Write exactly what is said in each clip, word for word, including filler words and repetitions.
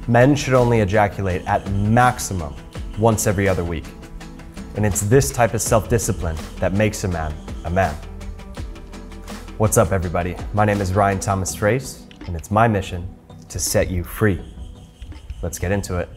Men should only ejaculate at maximum once every other week. And it's this type of self-discipline that makes a man a man. What's up, everybody? My name is Ryan Thomas Trace, and it's my mission to set you free. Let's get into it.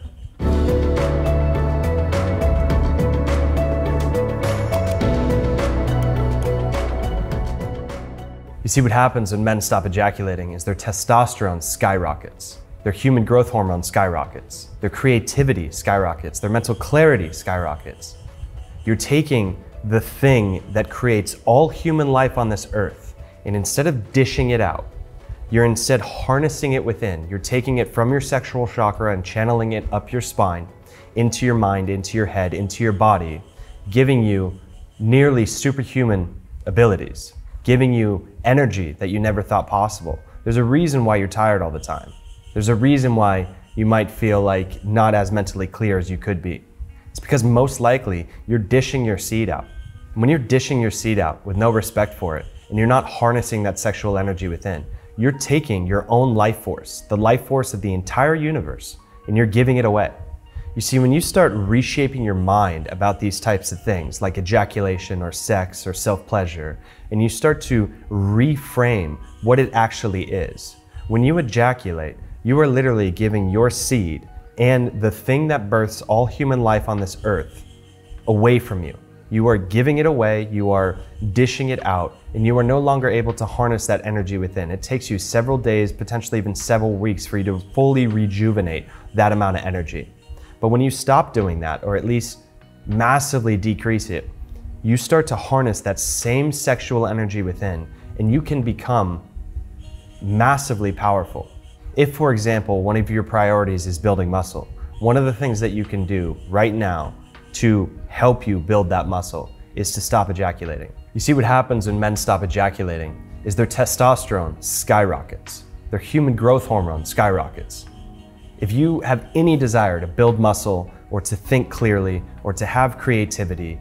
You see, what happens when men stop ejaculating is their testosterone skyrockets, their human growth hormone skyrockets, their creativity skyrockets, their mental clarity skyrockets. You're taking the thing that creates all human life on this earth, and instead of dishing it out, you're instead harnessing it within. You're taking it from your sexual chakra and channeling it up your spine, into your mind, into your head, into your body, giving you nearly superhuman abilities, giving you energy that you never thought possible. There's a reason why you're tired all the time. There's a reason why you might feel like not as mentally clear as you could be. It's because most likely you're dishing your seed out. And when you're dishing your seed out with no respect for it, and you're not harnessing that sexual energy within, you're taking your own life force, the life force of the entire universe, and you're giving it away. You see, when you start reshaping your mind about these types of things, like ejaculation or sex or self-pleasure, and you start to reframe what it actually is, when you ejaculate, you are literally giving your seed and the thing that births all human life on this earth away from you. You are giving it away, you are dishing it out, and you are no longer able to harness that energy within. It takes you several days, potentially even several weeks for you to fully rejuvenate that amount of energy. But when you stop doing that, or at least massively decrease it, you start to harness that same sexual energy within, and you can become massively powerful. If, for example, one of your priorities is building muscle, one of the things that you can do right now to help you build that muscle is to stop ejaculating. You see, what happens when men stop ejaculating is their testosterone skyrockets, their human growth hormone skyrockets. If you have any desire to build muscle or to think clearly or to have creativity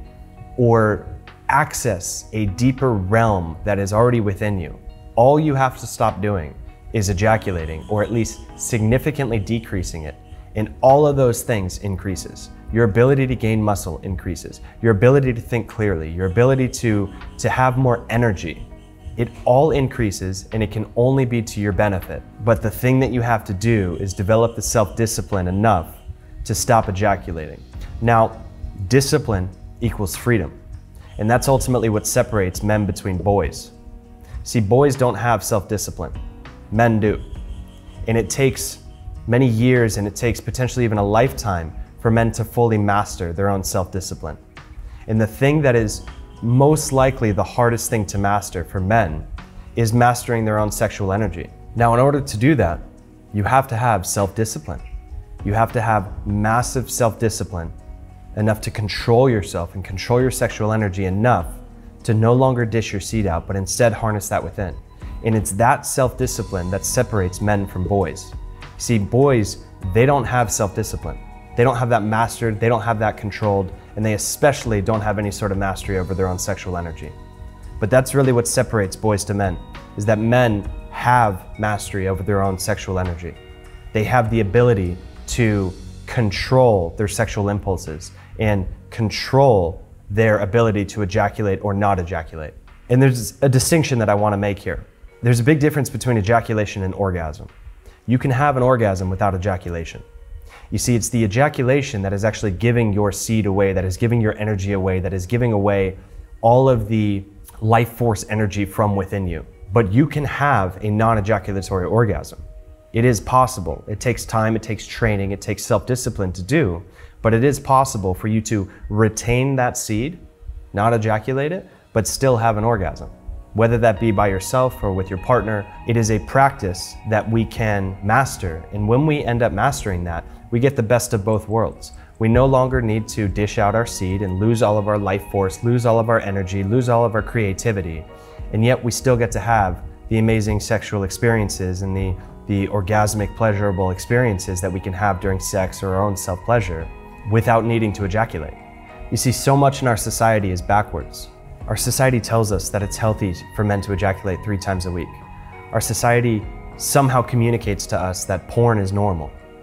or access a deeper realm that is already within you, all you have to stop doing is ejaculating, or at least significantly decreasing it. And all of those things increases. Your ability to gain muscle increases. Your ability to think clearly, your ability to, to have more energy. It all increases, and it can only be to your benefit. But the thing that you have to do is develop the self-discipline enough to stop ejaculating. Now, discipline equals freedom. And that's ultimately what separates men between boys. See, boys don't have self-discipline. Men do. And it takes many years, and it takes potentially even a lifetime for men to fully master their own self-discipline. And the thing that is most likely the hardest thing to master for men is mastering their own sexual energy. Now, in order to do that, you have to have self-discipline. You have to have massive self-discipline, enough to control yourself and control your sexual energy enough to no longer dish your seed out, but instead harness that within. And it's that self-discipline that separates men from boys. See, boys, they don't have self-discipline. They don't have that mastered, they don't have that controlled, and they especially don't have any sort of mastery over their own sexual energy. But that's really what separates boys to men, is that men have mastery over their own sexual energy. They have the ability to control their sexual impulses and control their ability to ejaculate or not ejaculate. And there's a distinction that I want to make here. There's a big difference between ejaculation and orgasm. You can have an orgasm without ejaculation. You see, it's the ejaculation that is actually giving your seed away, that is giving your energy away, that is giving away all of the life force energy from within you. But you can have a non-ejaculatory orgasm. It is possible. It takes time, it takes training, it takes self-discipline to do, but it is possible for you to retain that seed, not ejaculate it, but still have an orgasm. Whether that be by yourself or with your partner, it is a practice that we can master. And when we end up mastering that, we get the best of both worlds. We no longer need to dish out our seed and lose all of our life force, lose all of our energy, lose all of our creativity. And yet we still get to have the amazing sexual experiences and the, the orgasmic, pleasurable experiences that we can have during sex or our own self-pleasure without needing to ejaculate. You see, so much in our society is backwards. Our society tells us that it's healthy for men to ejaculate three times a week. Our society somehow communicates to us that porn is normal.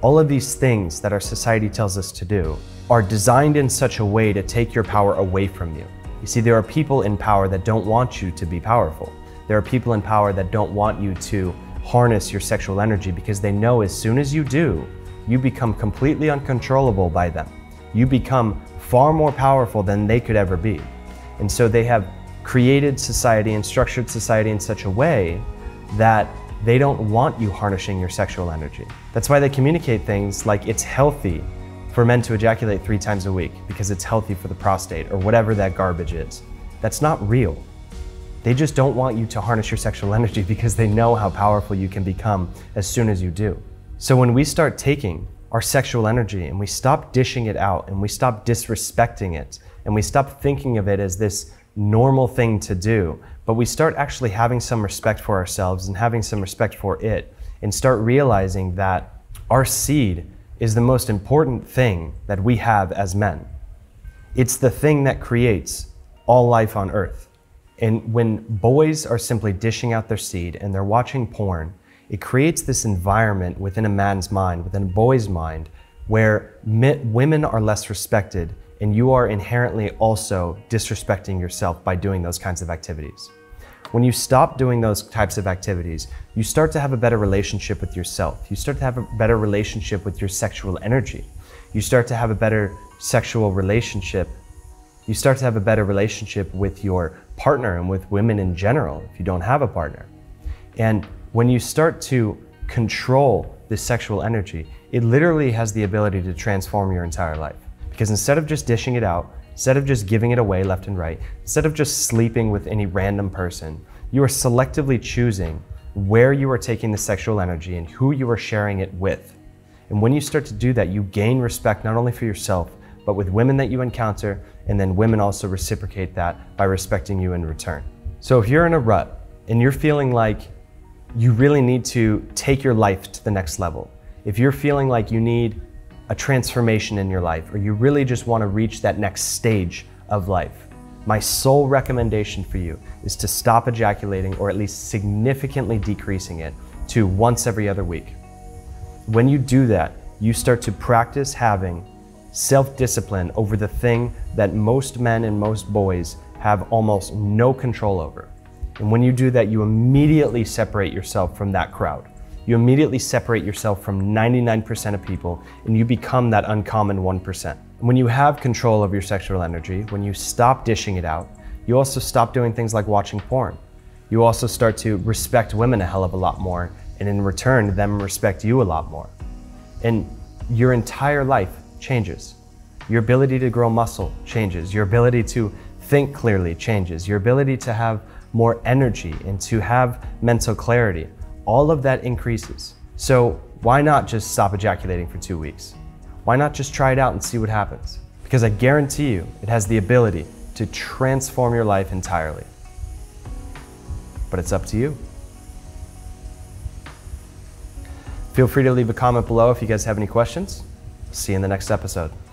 All of these things that our society tells us to do are designed in such a way to take your power away from you. You see, there are people in power that don't want you to be powerful. There are people in power that don't want you to harness your sexual energy because they know as soon as you do, you become completely uncontrollable by them. You become far more powerful than they could ever be. And so they have created society and structured society in such a way that they don't want you harnessing your sexual energy. That's why they communicate things like it's healthy for men to ejaculate three times a week because it's healthy for the prostate or whatever that garbage is. That's not real. They just don't want you to harness your sexual energy because they know how powerful you can become as soon as you do. So when we start taking our sexual energy and we stop dishing it out and we stop disrespecting it and we stop thinking of it as this normal thing to do, but we start actually having some respect for ourselves and having some respect for it and start realizing that our seed is the most important thing that we have as men. It's the thing that creates all life on earth. And when boys are simply dishing out their seed and they're watching porn, it creates this environment within a man's mind, within a boy's mind, where women are less respected and you are inherently also disrespecting yourself by doing those kinds of activities. When you stop doing those types of activities, you start to have a better relationship with yourself. You start to have a better relationship with your sexual energy. You start to have a better sexual relationship. You start to have a better relationship with your partner and with women in general if you don't have a partner. And when you start to control this sexual energy, it literally has the ability to transform your entire life. Because instead of just dishing it out, instead of just giving it away left and right, instead of just sleeping with any random person, you are selectively choosing where you are taking the sexual energy and who you are sharing it with. And when you start to do that, you gain respect not only for yourself, but with women that you encounter, and then women also reciprocate that by respecting you in return. So if you're in a rut and you're feeling like you really need to take your life to the next level, if you're feeling like you need a transformation in your life, or you really just want to reach that next stage of life, my sole recommendation for you is to stop ejaculating, or at least significantly decreasing it to once every other week. When you do that, you start to practice having self-discipline over the thing that most men and most boys have almost no control over. And when you do that, you immediately separate yourself from that crowd. You immediately separate yourself from ninety-nine percent of people and you become that uncommon one percent. When you have control of your sexual energy, when you stop dishing it out, you also stop doing things like watching porn. You also start to respect women a hell of a lot more, and in return, them respect you a lot more. And your entire life changes. Your ability to grow muscle changes. Your ability to think clearly changes. Your ability to have more energy and to have mental clarity. All of that increases. So why not just stop ejaculating for two weeks? Why not just try it out and see what happens? Because I guarantee you, it has the ability to transform your life entirely. But it's up to you. Feel free to leave a comment below if you guys have any questions. See you in the next episode.